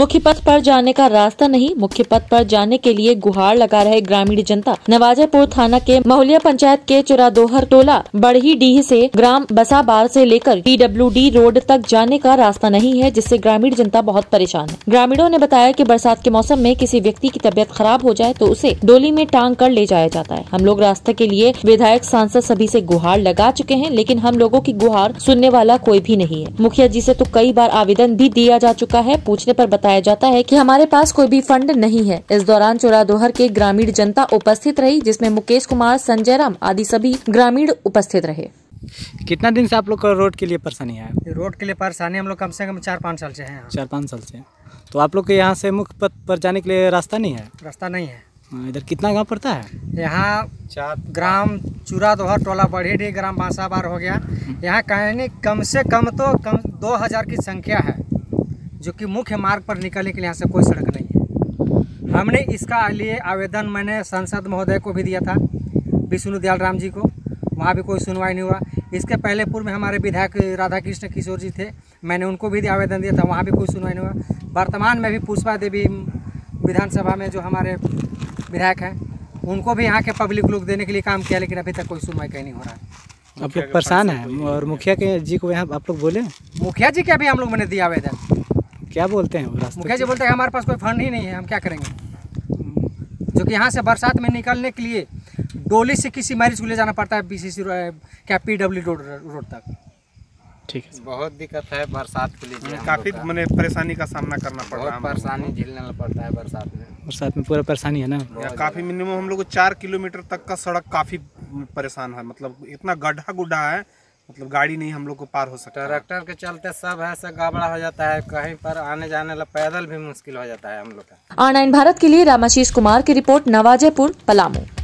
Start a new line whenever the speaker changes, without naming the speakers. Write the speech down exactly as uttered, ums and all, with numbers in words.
मुख्य पथ पर जाने का रास्ता नहीं, मुख्य पथ पर जाने के लिए गुहार लगा रहे ग्रामीण जनता। नवाजयपुर थाना के महुलिया पंचायत के चुरादोहर टोला बड़ही डीह से ग्राम बसाबार से लेकर पीडब्ल्यूडी रोड तक जाने का रास्ता नहीं है, जिससे ग्रामीण जनता बहुत परेशान है। ग्रामीणों ने बताया कि बरसात के मौसम में किसी व्यक्ति की तबीयत खराब हो जाए तो उसे डोली में टांग कर ले जाया जाता है। हम लोग रास्ते के लिए विधायक सांसद सभी से गुहार लगा चुके हैं, लेकिन हम लोगों की गुहार सुनने वाला कोई भी नहीं है। मुखिया जी से तो कई बार आवेदन भी दिया जा चुका है। पूछने पर बताया जाता है कि हमारे पास कोई भी फंड नहीं है। इस दौरान चुरादोहर के ग्रामीण जनता उपस्थित रही, जिसमें मुकेश कुमार, संजय राम आदि सभी ग्रामीण उपस्थित रहे।
कितना दिन से आप लोग को रोड के लिए परेशानी है?
रोड के लिए परेशानी हम लोग कम से कम चार पाँच साल से हैं।
चार पाँच साल से। तो आप लोग के यहाँ से मुख्य पथ पर जाने के लिए रास्ता नहीं है?
रास्ता नहीं है।
इधर कितना गांव पड़ता है?
यहाँ चार ग्राम चुरादोहर टोला बड़ही ग्राम बांसाबार हो गया। यहाँ कहने कम से कम तो कम दो हजार की संख्या है, जो कि मुख्य मार्ग पर निकलने के लिए यहाँ से कोई सड़क नहीं है। हमने इसका लिए आवेदन मैंने सांसद महोदय को भी दिया था, विष्णु दयाल राम जी को, वहाँ भी कोई सुनवाई नहीं हुआ। इसके पहले पूर्व में हमारे विधायक राधा कृष्ण किशोर जी थे, मैंने उनको भी आवेदन दिया था, वहाँ भी कोई सुनवाई नहीं हुआ। वर्तमान में भी पुष्पा देवी विधानसभा में जो हमारे विधायक हैं, उनको भी यहाँ के पब्लिक लोग देने के लिए काम किया, लेकिन अभी तक कोई सुनवाई कहीं नहीं हो रहा है।
आप लोग परेशान हैं और मुखिया के जी को यहाँ आप लोग बोले?
मुखिया जी के अभी हम लोग मैंने दिया आवेदन।
क्या बोलते हैं वो? रास्ते
मुखिया जी बोलते हैं हमारे पास कोई फंड ही नहीं है, हम क्या करेंगे। जो कि यहाँ से बरसात में निकलने के लिए डोली से किसी मरीज को ले जाना पड़ता है बीसीसी क्या पीडब्ल्यू रोड रोड तक।
ठीक है,
बहुत दिक्कत है बरसात के लिए।
काफ़ी मैंने परेशानी का सामना करना पड़ रहा है।
परेशानी झेलना पड़ता है बरसात में।
बरसात में पूरा परेशानी है ना।
काफ़ी मिनिमम हम लोग को चार किलोमीटर तक का सड़क काफ़ी परेशान है, मतलब इतना गड्ढा गुड्ढा है, मतलब गाड़ी नहीं हम लोग को पार हो सकता।
ट्रैक्टर के चलते सब है सब गाबड़ा हो जाता है, कहीं पर आने जाने ला पैदल भी मुश्किल हो जाता है हम लोग का।
आर नाइन भारत के लिए रामाशीष कुमार की रिपोर्ट, नवाजयपुर, पलामू।